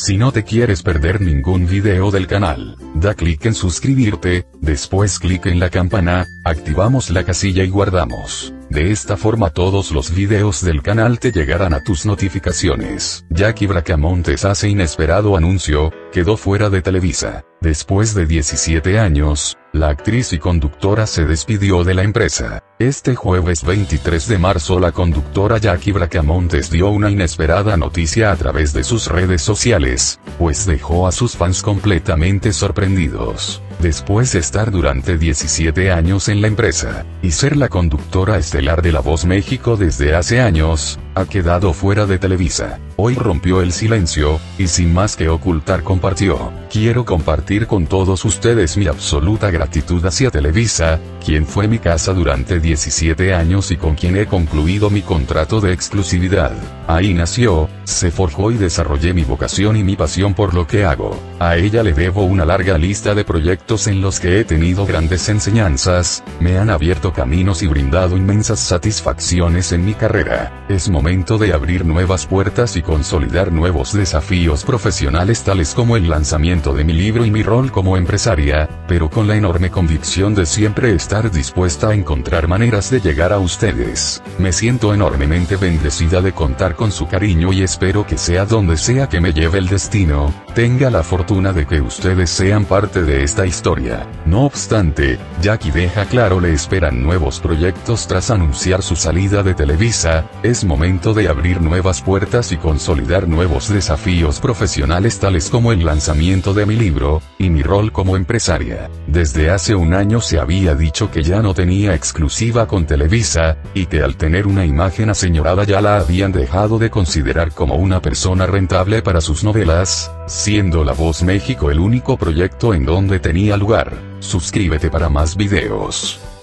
Si no te quieres perder ningún video del canal, da clic en suscribirte, después clic en la campana, activamos la casilla y guardamos. De esta forma todos los videos del canal te llegarán a tus notificaciones. Jackie Bracamontes hace inesperado anuncio, quedó fuera de Televisa. Después de 17 años, la actriz y conductora se despidió de la empresa. Este jueves 23 de marzo la conductora Jackie Bracamontes dio una inesperada noticia a través de sus redes sociales, pues dejó a sus fans completamente sorprendidos. Después de estar durante 17 años en la empresa, y ser la conductora estelar de La Voz México desde hace años, ha quedado fuera de Televisa. Hoy rompió el silencio, y sin más que ocultar compartió: quiero compartir con todos ustedes mi absoluta gratitud hacia Televisa, quien fue mi casa durante 17 años y con quien he concluido mi contrato de exclusividad. Ahí nació, se forjó y desarrollé mi vocación y mi pasión por lo que hago. A ella le debo una larga lista de proyectos en los que he tenido grandes enseñanzas, me han abierto caminos y brindado inmensas satisfacciones en mi carrera. Es momento de abrir nuevas puertas y consolidar nuevos desafíos profesionales tales como el lanzamiento de mi libro y mi rol como empresaria, pero con la enorme convicción de siempre estar dispuesta a encontrar maneras de llegar a ustedes. Me siento enormemente bendecida de contar con su cariño y espero que sea donde sea que me lleve el destino, tenga la fortuna de que ustedes sean parte de esta historia. No obstante, Jackie deja claro le esperan nuevos proyectos tras anunciar su salida de Televisa. Es momento de abrir nuevas puertas y consolidar nuevos desafíos profesionales tales como el lanzamiento de mi libro, y mi rol como empresaria. Desde hace un año se había dicho que ya no tenía exclusiva con Televisa, y que al tener una imagen aseñorada ya la habían dejado de considerar como una persona rentable para sus novelas, siendo La Voz México el único proyecto en donde tenía lugar. Suscríbete para más videos.